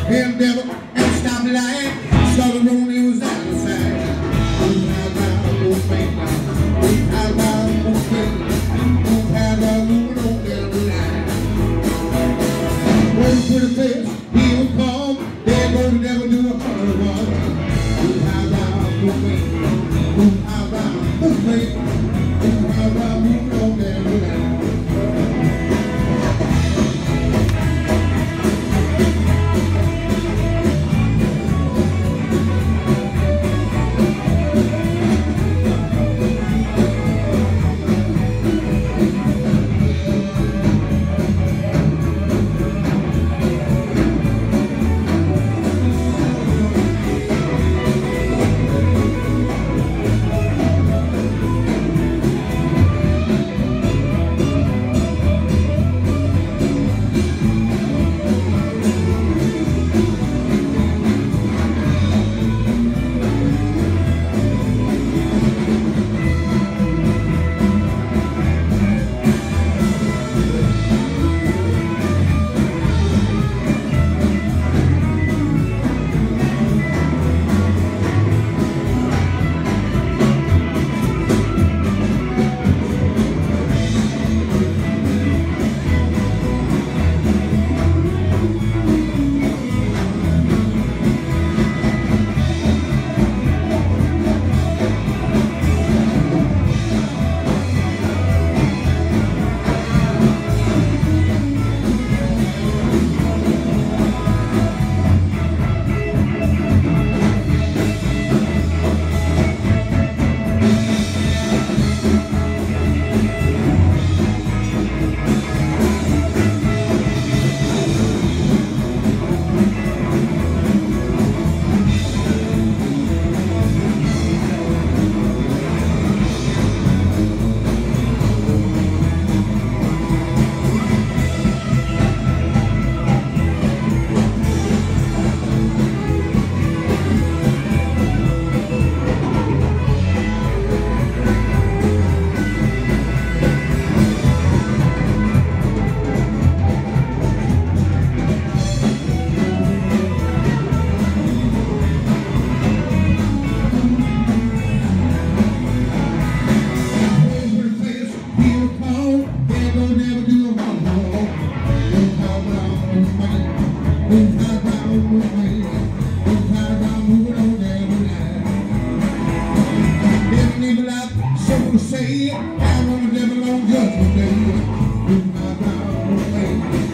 Hell devil and stop lying. Saw the room, he was out the side. Move out loud, move fake. Move out loud, move fake. Move out loud, move on down the line. Waiting for the face, he was calm. There go the devil do a hard one. Move out loud, move fake. Move out loud, move fake. Move out loud, move on down the line. Say, I want to live a long judgment day.